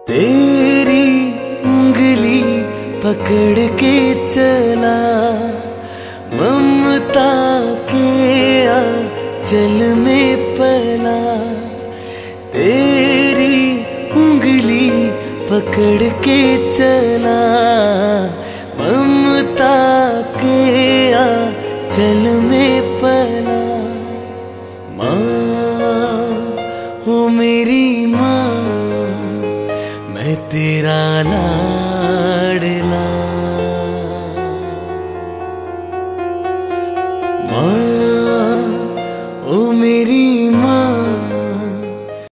तेरी उंगली पकड़ के चला, ममता के आंचल में पला। तेरी उंगली पकड़ के चला, ममता के आंचल में पला। माँ हो मेरी माँ, मैं तेरा लाडला।